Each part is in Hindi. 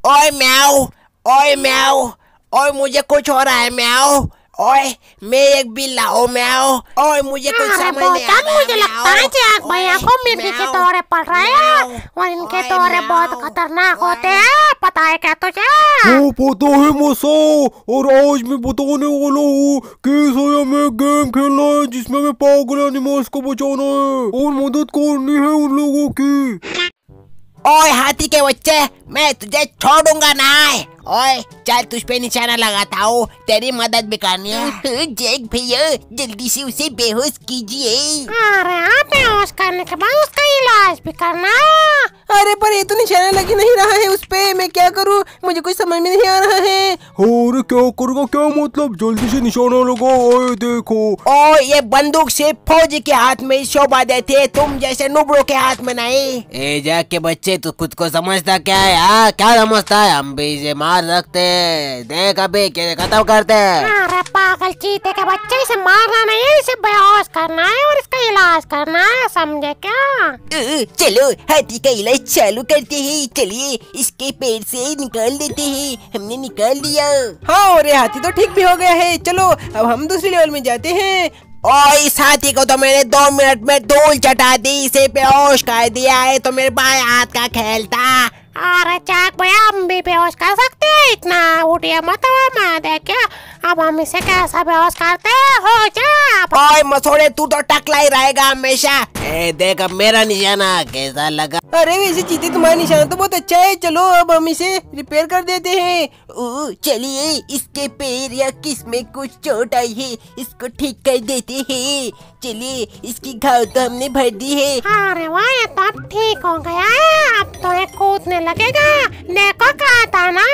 ओए म्याऊ, ओए म्याऊ, ओए मुझे कुछ हो रहा है म्याऊ। ओए मैं एक बिल्ला हूँ म्याऊ। ओए मुझे कुछ समझ नहीं आ रहा है। मुझे लगता है जैक भैया को मिर्गी के दौरे पड़ रहे हैं और इनके दौरे बहुत खतरनाक होते हैं। पता है क्या तुझे? वो पता है मसा। और आज मैं बताने वाला हूँ कैसे हमें गेम खेलना है जिसमें हमें पागल एनिमल्स को बचाना है और मदद करनी है उन लोगों की। ओए हाथी के बच्चे, मैं तुझे छोड़ूंगा ना। ओए चल तुझ पे निशाना लगाता हूँ, तेरी मदद भी करनी है। जैक भैया जल्दी से उसे बेहोश कीजिए। अरे हाँ, बेहोश करने के बाद उसका इलाज भी करना है। अरे पर ये तो निशाना लग ही नहीं रहा है उस पे, मैं क्या करूँ? मुझे कुछ समझ में नहीं आ रहा है। अरे क्या करूँगा, क्या मतलब? जल्दी से निशाना लगाओ। देखो ओ ये बंदूक से फौजी के हाथ में शोभा देती है, तुम जैसे नुबड़ों के हाथ में नहीं। ए जैक के बच्चे, तू खुद को समझता क्या है? हाँ क्या समझता है? हम भी इसे मार सकते हैं, देख अभी कैसे खत्म करते हैं। अरे पागल चीते के बच्चे, इसे मारना नहीं है, इसे बेहोश करना है और इसका इलाज करना है, समझे क्या? चलो हाथी का इलाज चालू करते हैं। चलिए इसके पेट से निकाल देते हैं। हमने निकाल दिया। हाँ, और ये हाथी तो ठीक भी हो गया है। चलो अब हम दूसरे लेवल में जाते हैं। और इस हाथी को तो मैंने 2 मिनट में धूल चटा दी, इसे बेहोश कर दिया है। तो मेरे बाएं हाथ का खेल था। अरे जैक भैया, हम भी बेहोश कर सकते हैं, इतना उठिए मत। मैं देखिए अब हम इसे कैसा बेहोश करते हैं। हो जा। ओए मसोड़े, तू तो टकला ही रहेगा हमेशा। देख अब मेरा निशाना कैसा लगा। अरे वैसे चीते तुम्हारा निशाना तो बहुत अच्छा है। चलो अब हम इसे रिपेयर कर देते हैं। चलिए इसके पैर या किस में कुछ चोट आई है, इसको ठीक कर देते हैं। चलिए इसकी घाव तो हमने भर दी है। अरे वाह, ये तो अब ठीक हो गया है। अब तो ये कूदने लगेगा। देखो कहा था ना।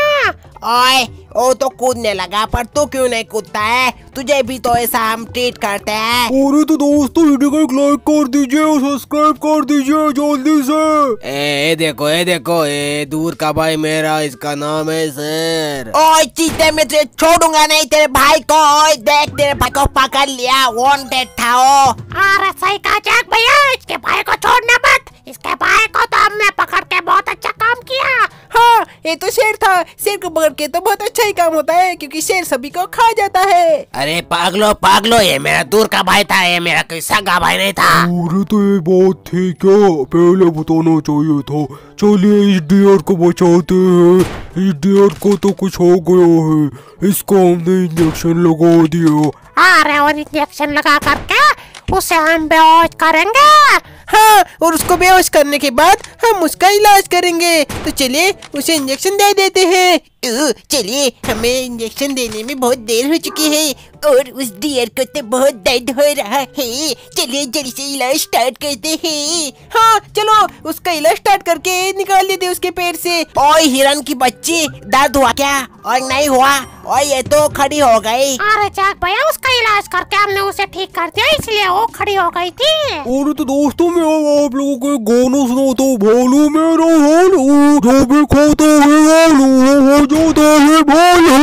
ओए वो तो कूदने लगा, पर तू क्यों नहीं कूदता है? तुझे भी तो ऐसा हम ट्रीट करते हैं। अरे तो दोस्तों वीडियो को एक लाइक कर दीजिए और सब्सक्राइब कर दीजिए जल्दी से। ए देखो ए दूर का भाई मेरा, इसका नाम है शेर। ओए चीते, मैं तुझे छोड़ूंगा नहीं तेरे भाई को। ओए देख तेरे भाई को पकड़ लिया, वांटेड था वो। अरे सही कहा जैक भैया, इसके भाई को छोड़ना मत। इसके भाई को तो हमने पकड़ के बहुत अच्छा काम किया। हाँ, ये तो शेर था। शेर को पकड़ के तो बहुत अच्छा ही काम होता है, क्योंकि शेर सभी को खा जाता है। अरे पागलो, ये मेरा दूर का भाई था, ये मेरा कोई सगा भाई नहीं था। अरे तो ये बात थी क्या? पहले बताना चाहिए था। चलिए इस डियर को बचाते हैं। इस डियर को तो कुछ हो गया है, इसको हमने इंजेक्शन लगा दिया। अरे और इंजेक्शन लगा करके उसे हम बेहोश करेंगे। हाँ, और उसको बेहोश करने के बाद हम उसका इलाज करेंगे। तो चलिए उसे इंजेक्शन दे देते हैं। चलिए, हमें इंजेक्शन देने में बहुत देर हो चुकी है और उस डियर को तो बहुत दर्द हो रहा है। चलिए जल्दी से इलाज स्टार्ट करते हैं। हाँ चलो, उसका इलाज स्टार्ट करके निकाल देते उसके पेट से। ओए हिरन की बच्ची, दर्द हुआ क्या? और नहीं हुआ? और ये तो खड़ी हो गई। अरे जैक भैया, उसका इलाज करके हमने उसे ठीक कर दिया, इसलिए वो खड़ी हो गई थी। और तो दोस्तों मैं आप लोगों को एक गाना सुनाता हूँ। भालू मेरा भालू, जो भी खाता है भालू हो जाता है भालू।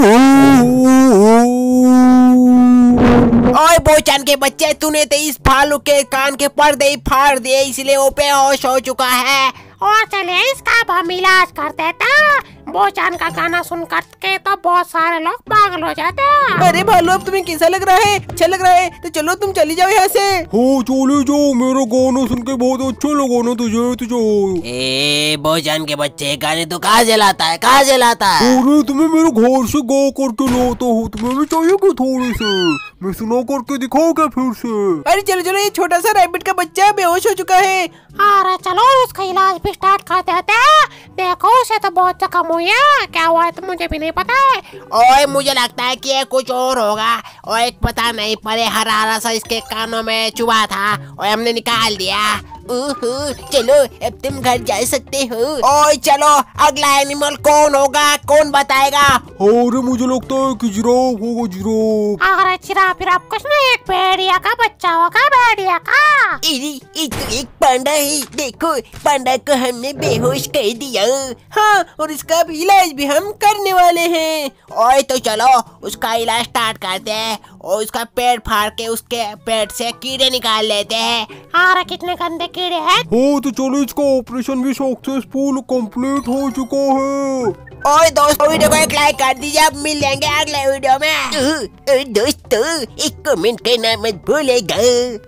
ओए बोचन के बच्चे, तूने तो इस भालू के कान के पर्दे ही फाड़ दिए, इसलिए वो बेहोश हो चुका है। और चलिए इसका अब हम इलाज करते थे। बोचान का गाना सुन करके तो बहुत सारे लोग पागल हो जाते हैं। अरे भालू, अब तुम्हें कैसा लग रहा है? अच्छा लग रहा है? तो चलो तुम चली जाओ यहाँ से। हाँ चले जाओ, मेरा गाना सुन के बहुत अच्छा लगा ना तुझे। ए बोचन के बच्चे, गाने तो कहाँ से लाता है? अरे तुम्हें मेरे घर से गा करके लाता हूँ, तुम्हें भी चाहिए क्या थोड़े से? मैं सुना करके दिखाओ क्या फिर से? अरे चलो, ये छोटा सा रैबिट का बच्चा बेहोश हो चुका है। अरे चलो उसका इलाज भी स्टार्ट कर देते हैं। देखो उसे तो बहुत जख्म हुई है, क्या हुआ है तो मुझे भी नहीं पता है। ओए मुझे लगता है कि ये कुछ और होगा। और एक पता नहीं, पर हरा सा इसके कानों में चुभा था और हमने निकाल दिया। चलो अब तुम घर जा सकते हो। ओए चलो, अगला एनिमल कौन होगा, कौन बताएगा? अरे मुझे लगता है कि जिराफ होगा, जिराफ। अरे जिराफ कुछ नहीं, एक भेड़िया का बच्चा होगा, भेड़िया का। ये तो एक पांडा है। देखो पांडा को हमने बेहोश कर दिया। हाँ, और इसका भी इलाज भी हम करने वाले हैं। ओए तो चलो उसका इलाज स्टार्ट करते हैं। और उसका पेट फाड़ के उसके पेट से कीड़े निकाल लेते हैं। अरे कितने गंदे कीड़े हैं। हो तो चलो, इसका ऑपरेशन भी सक्सेसफुल कंप्लीट हो चुका है। और दोस्तों वीडियो को एक लाइक कर दीजिए। अब मिलेंगे अगले वीडियो में। दोस्तों एक कमेंट करना मत भूलिएगा।